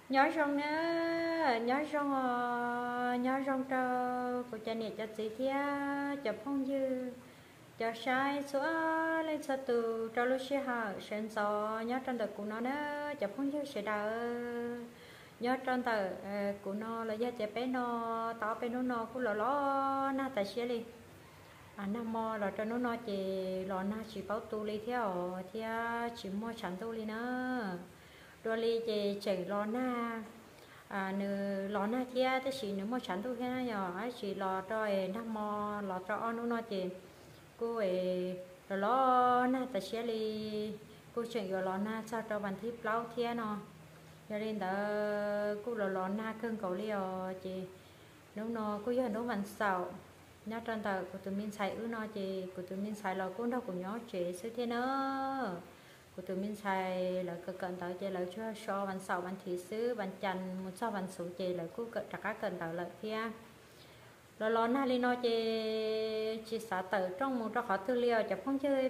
nhớ rong nữa nhớ rong cho của cha nè cho chị thia cho phong dư cho sai số lên số từ cho lúc xe hà sen gió nhớ trong đời của nó nữa cho phong dư sẽ đào nhớ trong đời của nó là do trẻ bé nó tao bé nó cũng lo na tại xe đi năm mò là cho nó chỉ lo na chỉ bảo tu li theo chỉ mua sẵn tu li nữa rồi li chỉ lo na nửa lo na thia thế chỉ nếu mua sẵn tu thế này nhỏ chỉ lo cho năm mò lo cho ông nó chỉ cô ấy lo na tại xe li cô chuyện rồi lo na sao cho bản thi lâu thia nó cho nên đó cô lo na cơn cầu li chị nếu nó cô giờ nó vẫn sợ nhớ trên tờ của tụi mình xài nó chị của tụi mình xài là cũng đâu của nhớ chị sự thế nữa của tụi mình xài là cực cận tờ chị là cho so bạn sau bạn thị sứ bạn chành một số bạn số chị là cũng cận cả cận tờ lợi kia lo na li nó chị xả tờ trong một trong khó tư liệu chả không chơi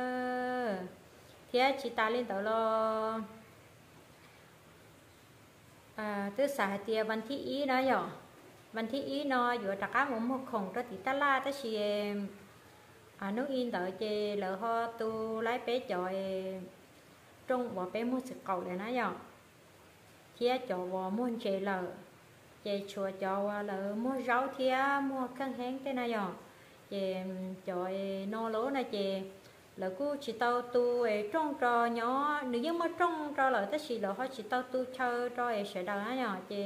thế chị ta lên tờ lo thứ xả tiền bạn thị ý đó rồiวันที่อีนออยู่ตะก้าหมูของตัวติตาลาตะชีnước in đợi chê lỡ ho tu lái bé chọi trong bỏ bé mua sự cầu để nói dọn chia cho bỏ mua chê lỡ chê chùa cho lỡ mua rau thia mua khăn hén cái này dọn chê chọi no lố này chê lỡ cô chỉ tao tu trong trò nhỏ nếu như mà trong trò lỡ tất chỉ lỡ ho chỉ tao tu chơi trò sẽ đỡ nói dọn chê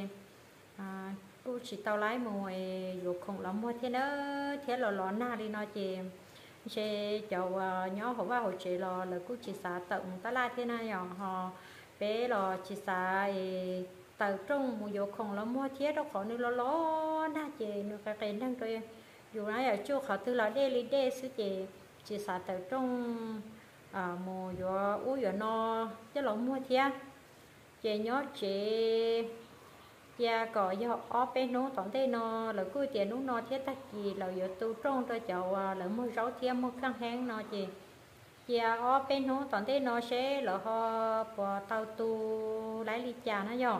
cô chỉ tao lái mùi dù không lắm mua thế nữa thế là na đi nói chị sẽ cho nhỏ hổ vào chị là cô chỉ xả tận ta la thế này họ bé là chỉ xả từ trong mùi dù không lắm mua thế đâu khó nữa lo na chị nữa cái năng rồi dù nói ở chỗ họ từ là đê sư chị chỉ xả từ trong mùi dù uống dù no chứ là mua thế chị nhớ chị gia có do ở bên nó tổng thế nó là cứ tiền nó thiết tắc gì là giờ tu trong cho cháu là mua rau thêm mua khăn hang nó chị gia ở bên nó tổng thế nó sẽ là họ bỏ tàu tu lấy ly trà nó dọ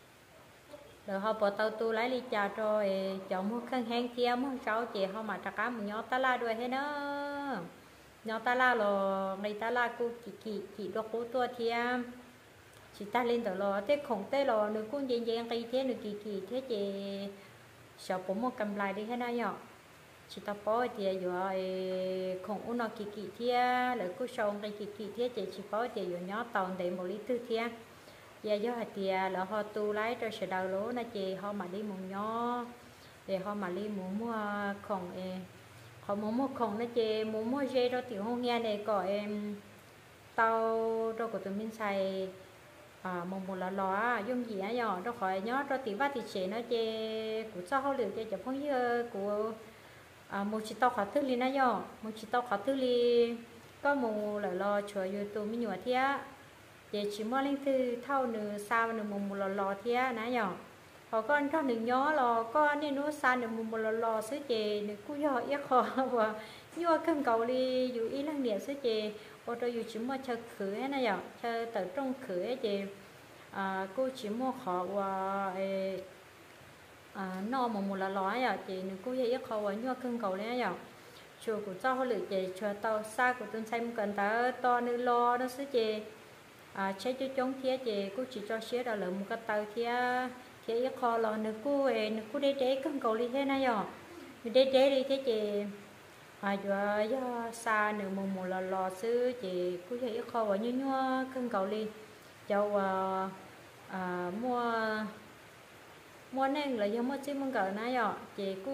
rồi họ bỏ tàu tu lấy ly trà rồi cháu mua khăn hang thêm mua rau chị họ mà trả cá một nhỏ ta la đuôi hết nữa nhỏ ta la là người ta la cô chị đọc cô tua thêm chị ta lên tờ lò thế khổng tê lò nữ cũng dễ cây thế nữ kỳ thế chị sợ bố một cầm lại đi hết nào nhở chị ta bỏ thì rồi khổng nó kỳ thế lại cứ sau cây kỳ thế chị bỏ thì rồi nhỏ toàn để một lít tư thế giờ do hạt thì là họ tu lái cho sẽ đầu lúa nó chị họ mà đi một nhỏ để họ mà đi mua khổng họ mua khổng nó chị mua dê đó tiểu hôn nghe này có em tao đâu của tụi mình xài một là lò dùng gì á giờ đâu khỏi nhớ cho tỷ vắt thì chế nó chê của sao hậu liệu chê chụp phong như của một chỉ tàu khóa thức li na giờ một chỉ tàu khóa thức li có một là lò chờ youtube mình nhựa thía chê chỉ mua lên từ thâu nửa sao nửa một lò thía nãy giờ họ có anh cho nửa nhớ lò có nên nó xa nửa một lò sứ chê nửa cú giờ ít khó và nhựa cân cầu li dù ý năng điện sứ chê cô cho dù chỉ mua chờ khử ấy này giờ chờ từ trong khử ấy thì cô chỉ mua khó và no một là lõi giờ thì cô dễ khó và nhua cân cầu đấy giờ chùa của cháu lựa chị chùa tàu xa của tôi xem cần ta to nữ lo đó xứ chị chế cho chống thế chị cô chỉ cho xế là lựa một cái tàu thế khó là nữ cô để cân cầu đi thế này giờ để đi thế chị do xa nửa một là lò xứ chị cứ thấy khó và như nhua cân cầu đi châu mua nên là do mất xin mong cờ nãy giờ chị cứ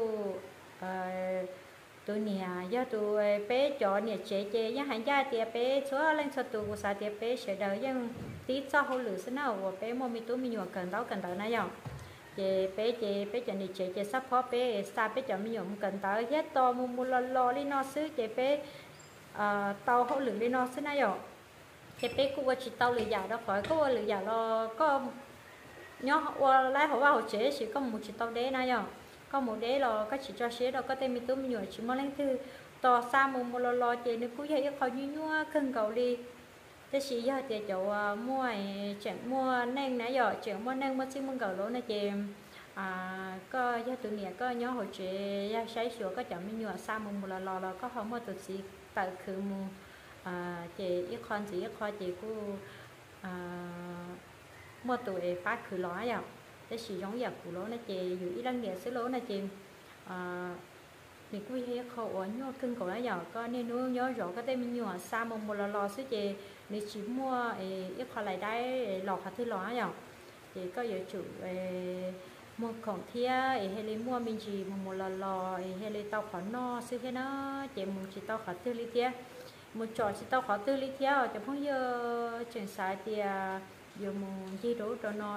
tụi nè do tụi bé chọn nè chế do hành gia thì bé số lên số tụi của xã thì bé sẽ đợi dân tí sau hậu lửa thế nào và bé mua mi tụi mi nhua cần tao nãy giờ chị bé chọn đi chị sắp khó bé xa bé chọn mình dùng cần tới hết to mua lo đi nó xứ chị bé tàu hậu lượng đi nó xứ này rồi chị bé cũng có chỉ tàu lửa già đó khỏi có lửa già lo có nhớ lái họ vào chế chỉ có một chỉ tàu đế này rồi có một đế là có chỉ cho chế đó có tên mình tụi mình nhồi chỉ mua lên thư to xa mua lo chị nó cũng vậy khó như nhua cân cầu đi thế chỉ do thì chỗ mua chuyện mua nên nãy giờ chuyện mua nên mua xin mua cầu lỗ này chị có do tụi nhẹ có nhớ hồi chị ra sấy sửa có chọn mình nhựa xa một lò có không mua tụi chị tự khử mua chị ít con chị ít con chị cũng mua tụi phát khử ló vậy thế chỉ giống giờ khử lỗ này chị dù ít đăng địa xứ lỗ này chị mình cũng thấy khẩu ở nhớ cưng cổ đó giờ có nên nó nhớ rõ cái tên mình nhựa xa một lò xứ chị nếu chỉ mua ít con lại đây lò hạt thứ ló vậy thì có giờ chủ muaของเที่ยให้เลยmua mình chỉ một lòให้เลยtao khó no xứ cái nó chỉ một chỉ tao khó tư lý tia một trò chỉ tao khó tư lý tia cho phong giờ chuyển sai tia giờ một gì đó cho nó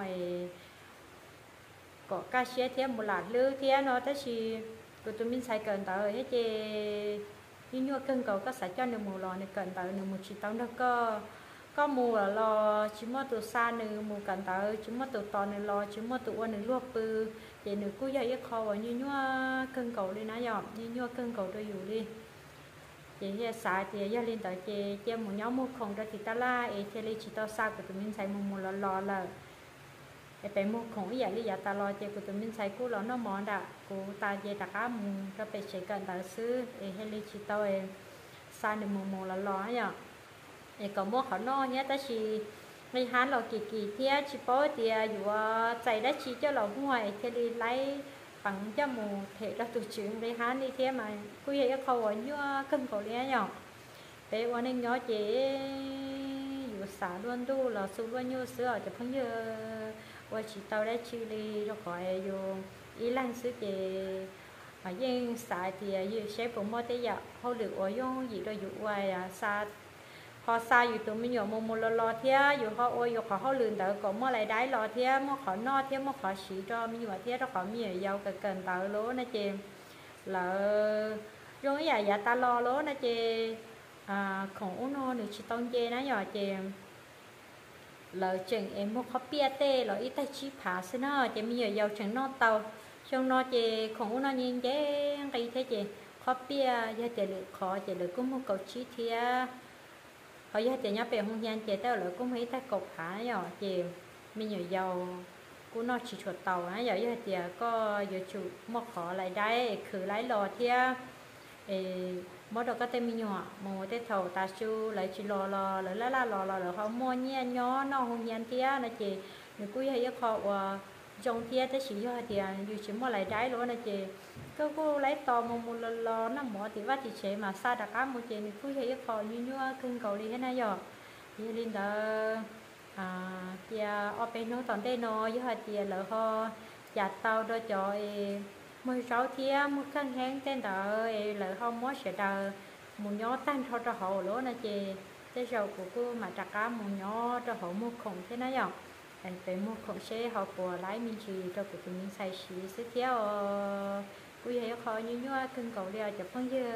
có cá xe tia một lát lư tia nó tới chỉ tụi mình xài cần tao hết chị như nhua cân cầu có xài cho được một lò này cần tao được một chỉ tao nó có mùa lò chỉ mua từ xa nữa mùa cần tao chỉ mua từ to nữa lò chỉ mua từ qua nữa luộc bự vậy nữa cứ vậy ít kho như nhua cân cầu đi nãy giờ như nhua cân cầu tôi dùng đi chị hiện xài thì giờ lên tới chị một nhóm mua không ra thì ta la thì lấy chỉ tao xa của tụi mình xài một lò làไปมุกของอย่างนี้อย่าตลอดเจ้ากูตัวมินใส่กูแล้วน้องมอนด่ะกูตาเจตะก้ามุงก็ไปใช้กันตาซื้อให้ลิชิโต้ซาหนึ่งมุงละร้อยอ่ะก็มุกเขานอเนี้ยแต่ชีในฮันเรากี่เที่ยชิโป้เตียอยู่ว่าใจได้ชีเจ้าเราห่วยเทลีไล่ฝังเจ้ามูเทเราตัวจืดในฮันนี่เที่ยมากูอยากเขาว่ายั่วขึ้นเขาเลี้ยงไปวันนี้ย้อเจอยู่สาล้วนดูเราสู้ล้วนยั่วเสือจะเพิ่งเยอะว่าchỉ tao đã chịu đi rồi khỏi vô ý lăng xứ chị ở dân xài thì như sẽ cũng mua tới giờ không được ở vô gì đâu dụ hoài xa họ xa dù tụi mình nhổ một lò thế dù họ ôi dù họ lường đỡ cũng mua lại đáy lò thế mua khỏi no thế mua khỏi xí cho mình nhổ thế đó khỏi mình giàu cả cần tao lố nè chị là rồi giờ ta lo lố nè chị không no được chỉ tông chê nó nhỏ chị lời chừng em mua khó bia tê rồi ít tay chi phá xin nó chị bây giờ giàu chừng no tàu trong nó chị không nó nhìn chế cái thế chị khó bia giờ chị được khó chị được cũng mua cầu chi thia họ giờ chị nhớ về không gian chị tao lại cũng mấy tay cột phá rồi chị bây giờ giàu cũng nó chỉ chuột tàu á giờ chị có giờ chủ mua khó lại đây khử lái lò thia mỗi đồ cái tên mình nhỏ một cái thầu ta chu lại chỉ lò lại lò họ mua nhẹ nhỏ nó không nhẹ tía là chị người cuối hay họ trồng tía tới chỉ cho thì dù chỉ mua lại trái luôn là chị cô lấy to một lò nó mua thì vắt thì chế mà xa đặc cá một chị người cuối hay họ như cưng cầu đi thế này rồi thì lên đó thì ở bên nó toàn đây nó với họ thì lỡ họ chặt tàu đó cho 16 thiên một cân hang tên đợi lợi không mất sẽ đợi một nhó tan thôi cho họ lỗ nè chị thế rồi của cô mà trả cá một nhó cho họ mua khổng thế nào nhở anh phải mua khổng xe họ của lái mình chỉ cho của tụi mình xài xí sẽ theo quý hay khó như nhó cân cầu đeo chụp phong dơ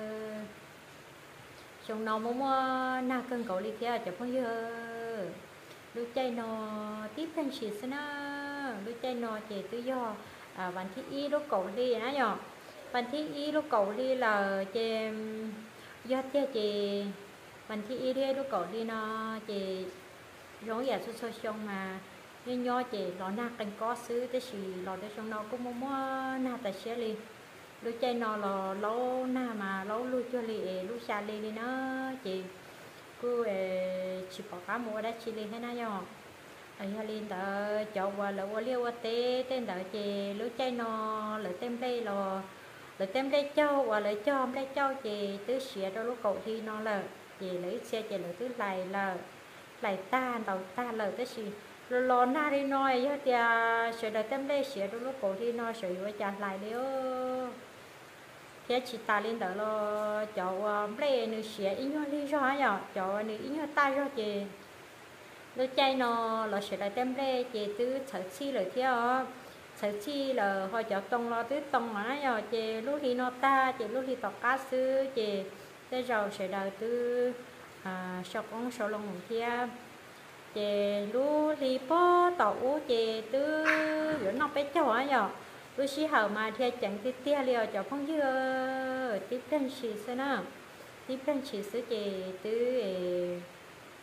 trong nó mua na cân cầu đi theo chụp phong dơ lúc chay nó tiếp cân xí sẽ nó lúc chay nó chị tự doวันที่อีลูกเกาหลีนะnhởวันที่อีลูกเกาหลีlà chị do thế chịวันที่อีđây lúcเกาหลีnó chị giống như số số xong mà nhưng do chị nó nạc cảnh có xứ tới chỉ nó tới trong nó cũng mua nạc tại xe li lúc chơi nó là lâu na mà lâu lui cho li lúc xa li nó chị cứ chỉ bỏ cá mua đã chỉ li hết na nhở ấy lên tờ chọn qua lỡ qua liêu qua tê tên tờ chị lưỡi chay nó lỡ tem đây lỡ tem đây châu và lỡ cho đây châu chị tứ xịa cho lúc cậu thi nó lỡ chị lấy xe chị lỡ tứ lại ta tàu ta lỡ tới gì lo na đi nói á thì sẽ đợi tem đây xịa cho lúc cậu thi nó sẽ với chặt lại đấy thế chị ta lên tờ lo chọn đây nữa xịa ít nhau đi ra nhở chọn nữa ít nhau ta ra chị lúc chay nó là sẽ lại tem đây chị tứ sở chi lời theo sở chi là họ chọn tông lo tứ tông mà rồi chị lúc thì nó ta chị lúc thì tọt cá sư chị tới rồi sẽ đợi tứ sau con sau lông kia chị lúc thì po tàu chị tứ rồi nó bé cháu á rồi lúc xí hở mà thì chẳng tí tia liều cho không dưa tiếp đến xí xí nữa tiếp đến xí xí chị tứ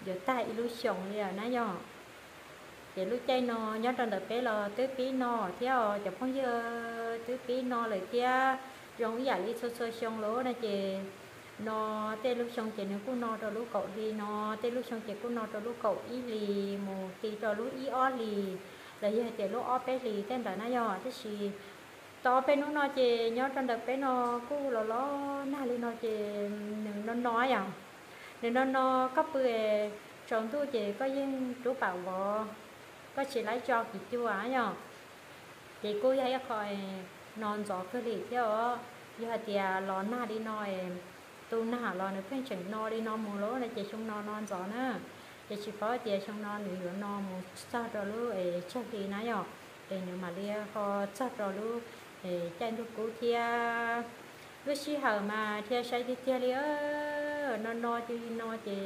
giờ ta illusion đi à nãy giờ thì lúc chơi nó nhớ trong đợt bé là tứ pí nó theo chụp phong giờ tứ pí nó lại kia trong giải lý sơ xong lỗ này chị nó tên lúc xong chị nó cũng nó rồi lúc cậu đi nó tên lúc xong chị cũng nó rồi lúc cậu ý lì một tí rồi lúc ý ó lì là giờ chị lúc ó bé lì tên là nãy giờ thế gì to bé nó chị nhớ trong đợt bé nó cũng là nó na lên nó chị nó nói à nên nó cấp về trong tôi chị có những chú bảo vợ có chỉ lấy cho chị chưa á nhở chị cô ấy khỏi non gió cơ đi theo giờ thì lò na đi nói tu na lò nữa phải chỉnh no đi no mù lỗ là chị trong non gió nữa chị chỉ có chị trong non nữa no mù sao rồi lúc ấy chắc đi nãy nhở để nếu mà đi họ chắc rồi lúc để tranh được cú thia lúc xí hở mà thia say đi thia đi no thì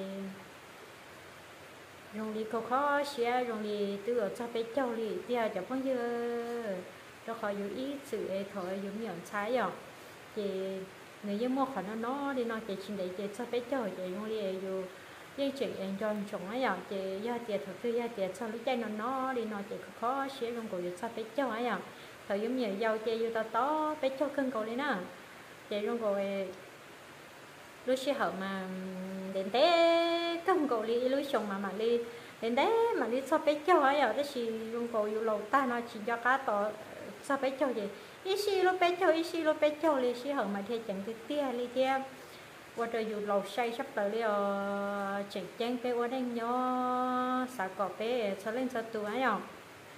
dùng đi câu khó xé dùng đi từ ở cho bé châu đi tia cho phong dưa cho khỏi dùng ít sự thôi dùng nhận trái rồi thì người dân mua khỏi nó đi nó chỉ xin để chỉ cho bé châu chỉ dùng đi dùng dây chuyện em cho chồng ấy rồi chỉ gia tiền thực tư gia tiền sau lúc chơi nó đi nó chỉ khó xé dùng cổ cho bé châu ấy rồi thời giống như dâu chơi vô to bé châu cân cổ đi nè chỉ dùng cổ lúc xí hở mà đến té cầm cổ đi lúc chồng mà đi đến đấy mà đi so bé châu ấy ở đó chỉ dùng cổ dùng lầu ta nó chỉ cho cá to so bé châu gì ít xí lúc bé châu đi xí hở mà theo chẳng cái tia đi theo qua trời dùng lầu say sắp tới đi chẳng chén bé qua đây nhỏ xả cỏ bé cho lên cho tụi ấy rồi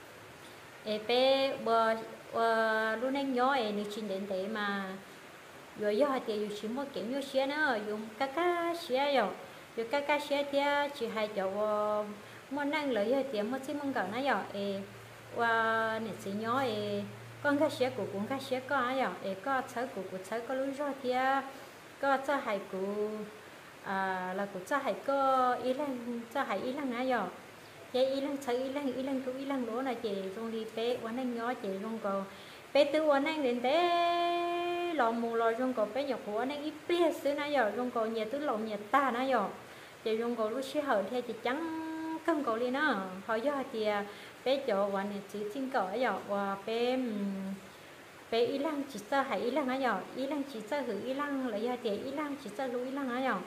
bé bờ lúc này nhỏ ấy đi xin đến đấy mà rồi giờ thì dùng chỉ một kiểu như xe nữa dùng các xe rồi dùng các xe thì chỉ hai chỗ muốn năng lợi thì một xí mong cầu nó rồi qua nè xí nhỏ con các xe của cũng các xe có rồi có车của车có lối ra thì có cho hai của là của cho hai có ý lăng cho hai ý lăng rồi vậy ý lăng车ý lăng lúa là chị dùng đi bé quan năng nhỏ chị dùng cầu bé tư quan năng đến thế lò mù lò dùng cầu bé nhọc của năng ít bé xứ nãy giờ dùng cầu nhà tứ lò nhà ta nãy giờ chị dùng cầu lúc xí hở theo chị trắng cân cầu đi nó hồi giờ thì bé chỗ quan này chỉ xin cầu ấy giờ và bé ý lăng chỉ cho hai ý lăng ấy giờ ý lăng chỉ cho hử ý lăng là giờ thì ý lăng chỉ cho lú ý lăng ấy giờ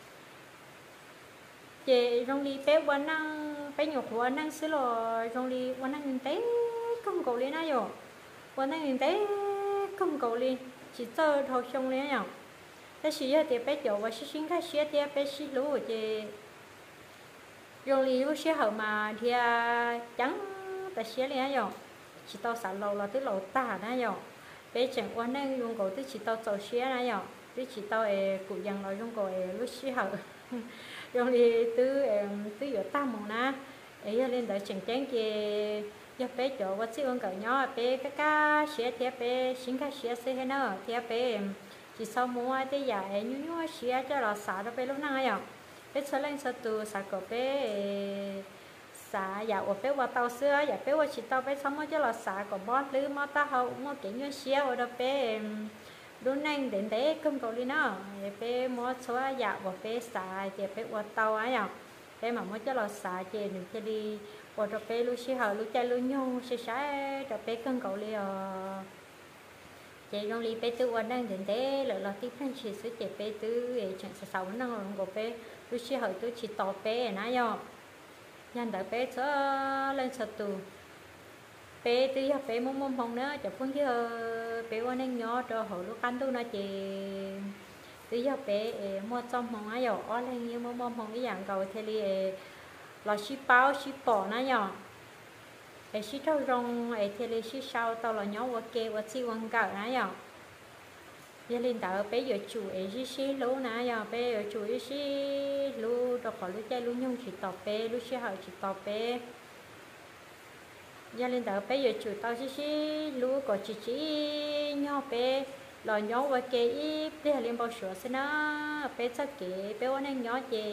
chị dùng đi bé quan năng bé nhọc của năng xứ lò dùng đi quan năng nhìn thấy cân cầu đi nãy giờ quan năng nhìn thấy cân cầu đi chỉ cho thầu xong đấy nhở thế chỉ giờ thì bé chỗ và xin cái xe thì bé xin lú thì dùng đi lúc xe hở mà thì trắng ta xe này nhở chỉ tao xả lầu là tới lầu ta đó nhở bé chẳng quan năng dùng cổ tới chỉ tao tàu xe này nhở tới chỉ tao cụ dàn rồi dùng cổ lúc xe hở dùng đi từ giờ ta mong na ấy lên đợi chẳng chán kia giờ bé chỗ và xí con cỡ nhỏ bé các xe thì bé xin cái xe xe nữa thì bé chỉ sau mua tới giờ nhú xe cho là xả cho bé lúc nào nhở bé sẽ lên sẽ từ xả cổ bé xả giờ ở bé qua tàu xưa giờ bé qua chỉ tàu bé xong mới cho là xả cổ bón lư mà ta hậu mua kiểu như xe ở đó bé lúc này đến đấy không có đi nữa bé mua số giờ ở bé xả thì bé qua tàu ấy nhở bé mà mới cho là xả thì đừng cho đi qua cho bé lúc xí hở lúc chạy lúc nhung sẽ xả cho bé không có đi chị trong lý bé tư quan đang đến thế là tiếp theo chị sẽ chị bé tư chẳng sẽ sáu năng lượng của bé lúc xí hở tôi chỉ tỏ bé nãy giờ nhân đợi bé sẽ lên sập tù bé tư học bé mong mong nữa chụp phương chứ bé quan đang nhỏ cho hồi lúc ăn tôi nói chị tư học bé mua trong mong ấy giờ ở lên như mong mong cái dạng cầu thì là ship bao ship bỏ nãy giờ ship thâu rong thì ship sau tao là nhỏ ok và chi quan cỡ nãy giờ giờ lên tạo bé giờ chủ xí lú nãy giờ bé giờ chủ xí lú rồi khỏi lú chơi lú nhung chỉ tọt bé lú xí hở chỉ tọt bé giờ lên tạo bé giờ chủ tao xí lú có chỉ nhỏ bé là nhỏ và kê ít bé lên bao sữa xin nó bé chắc kê bé quan anh nhỏ chè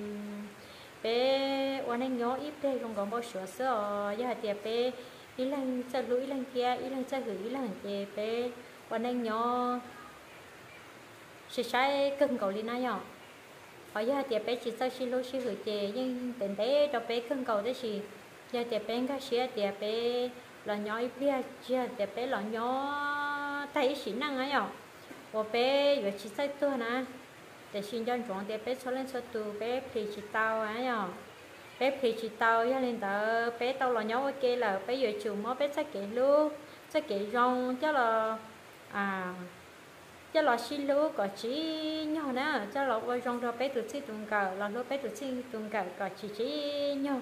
bé quan anh nhỏ ít bé không còn bao sữa sữa giờ thì bé ý lăng cha lú ý lăng kia ý lăng cha gửi ý lăng chè bé quan anh nhỏ sẽ sai cân cầu lên này nhở họ giờ thì bé chỉ sau xí lú xí hử chè nhưng tiền tế cho bé cưng cầu đấy gì giờ thì bé cái xía thì bé là nhỏ ít bia giờ thì bé là nhỏ tay xí năng ấy nhở và bé giờ chỉ sai tua nè để xin cho chúng thì bé số lên số tu bé thì chỉ tao ấy nhở bé thì chỉ tao giờ lên tao bé tao là nhỏ ok là bé giờ chịu mót bé sẽ kể luôn sẽ kể rong cho là cho là xin lúa có chỉ nhau nè cho là voi rong rồi bé tụt xí tuần cờ là lúa bé tụt xí tuần cờ có chỉ nhau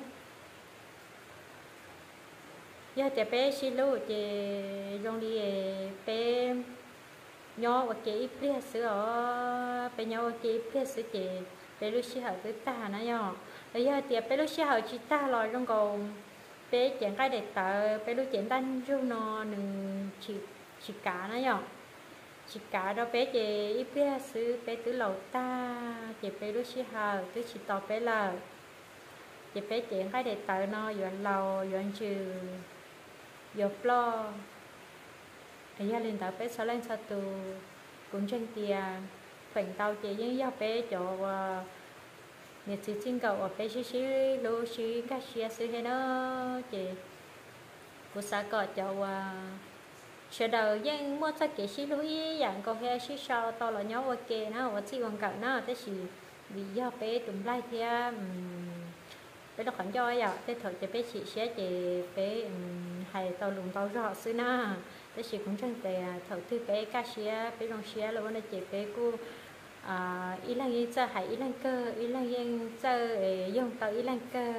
giờ thì bé xin lúa thì rong đi bé nhau ở cái ít sữa bé nhau ở cái ít sữa thì bé lúc xí hở tới ta nè nhau bây giờ thì bé lúc xí hở chỉ ta rồi rong còn bé chuyện cái để tờ bé lúc chuyện tan rau nó đừng chỉ cả nè nhau chỉ cả đó bé chị ít bé xứ bé tứ lầu ta chị bé lúc xí hờ tứ chỉ tàu bé lờ chị bé chuyện cái để tờ nó dọn lầu dọn trừ dọn lo thì gia đình tàu bé sao lên sao từ cũng trên tiền khoảnh tàu chị với gia bé chỗ nhiệt sự xin cầu ở bé xí lô xí các xí xứ hay nó chị của xã cọ chỗ sợ đầu dân mua cho cái xí lúi dạng còn cái xí sau to là nhau ok nó và xí còn cận nó thế gì vì do bé tụm lai thì bé đọc khoản cho vậy thế thôi cho bé chị sẽ chị bé hay tàu lùng tàu rõ xứ na thế chị cũng chẳng thể thầu thư bé cá xía bé rong xía là vấn đề chị bé cô ý là yên chơi hay ý là cơ ý là yên chơi dùng tàu ý là cơ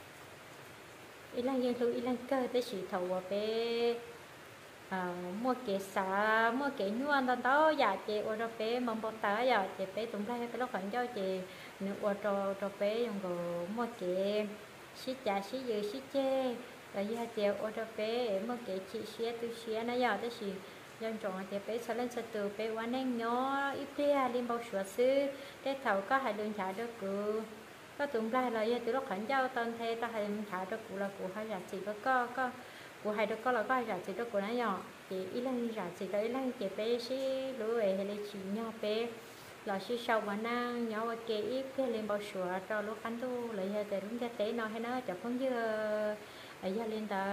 ý là yên lưu ý là cơ thế chị thầu bé mua cái xả mua cái nhuận đó đó dạ chị ở đó bé mong bao tá dạ chị bé tụng lại cái lúc khoảng cho chị nữa ở đó bé dùng đồ mua cái xí chả xí dừa xí chê rồi giờ chị ở đó bé mua cái chị xía tôi xía nó giờ tới gì dân chọn thì bé sẽ lên sẽ từ bé quán anh nhỏ ít bia lên bao sữa sư cái thầu có hai đường trả được cứ có tụng lại là giờ từ lúc khoảng cho tân thế ta hai đường trả được cụ là cụ hai dạ chị có của hai đứa con là có hai giả chỉ đứa của nó nhỏ thì ít lần giả chỉ tới lần chị bé xí lúa về hay là chỉ nhau bé là xí sau mà năng nhau ở kia ít cái lên bao sữa cho lúc ăn tu lại giờ để đúng ra tế nó hay nó chả không như ở gia lên ta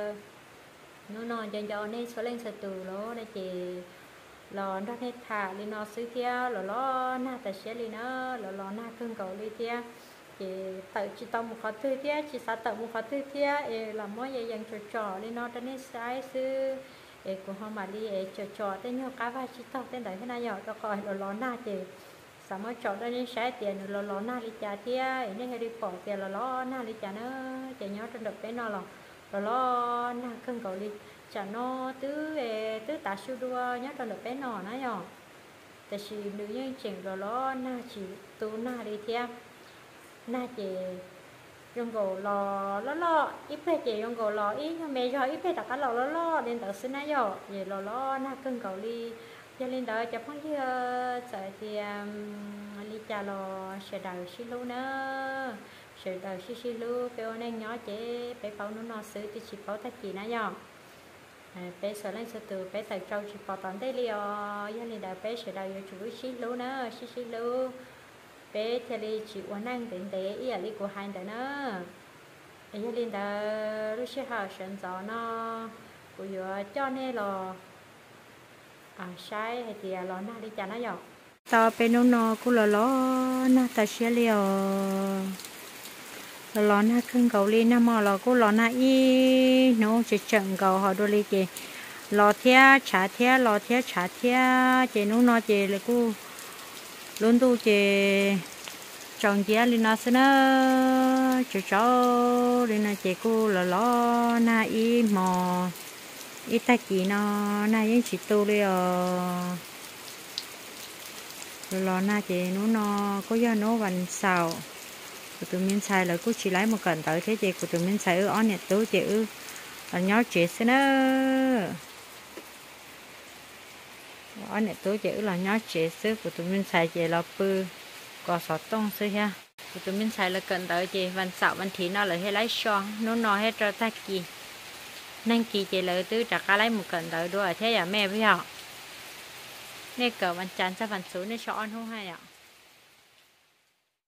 nó non cho nên số lên sẽ từ đó để chị lò nó hết thả lên nó xứ theo lò na ta sẽ lên nó lò na cưng cầu lên theo chị tự chị tao một khó tư thế chị sao tự một khó tư thế làm mỗi giờ dần trò lên nó cho nên sai sư của họ mà đi trò tới nhau cá vai chị tao tên đấy thế này nhỏ cho coi lò na chị sao mới trò đó nên sai tiền lò na đi trả thế nên hay đi bỏ tiền lò na đi trả nó chị nhớ trên đợt bé nó lò na cưng cầu đi trả nó tứ tả siêu đua nhớ trên đợt bé nó nhỏ tại vì nữ nhân chuyện lò na chỉ tu na đi theo na chị dùng gỗ lò ít phê chị dùng gỗ lò ít mẹ cho ít phê đặt cái lò lên tờ xin nãy giờ về lò na cưng cầu ly cho lên đó cho phong chứ sợ thì ly trà lò sẽ đầu xí lú nữa sẽ đầu xí lú bé nên nhỏ chế bé bao nó xử thì chỉ bao thắt chị nãy giờ bé sợ lên sợ từ bé tại trâu chỉ bao tận đây liền cho lên đó bé sẽ đầu chủ xí lú nữa xí lú bé thì đi chỉ uống năng đến để ý là của hai đứa nữa ấy lên đó lúc xưa họ sinh gió nó của cho nên là sai hay thì là na đi chả nó dọc tao bên nó cũng là na ta xia liều là na cưng cầu lên na mò là cũng là na y nó chỉ chừng cầu họ đôi đi chị lò thia trả thia lò thia trả thia chị nó chị là cũng luôn tu chị chồng chị lên nó xin nó cho lên nó chị cô là lo na y mò ít ta chị nó na những chị tu đi lo na chị nó có do nó vằn xào của tụi mình xài là cứ chỉ lấy một cẩn tới thế chị của tụi mình xài ở nhiệt tố chị là nhớ chị xin nó ở này tôi chỉ là nhớ chế sứ của tụi mình xài chế là bự có sọt tông sứ ha của tụi mình xài là cần tới chế văn sạo văn thì nó là hay lấy son nó hết cho ta kỳ nên kỳ chế lợi tứ trả cá lấy một cần tới đua thế à mẹ với họ nên cờ văn chán cho văn số nên cho ăn không hay ạ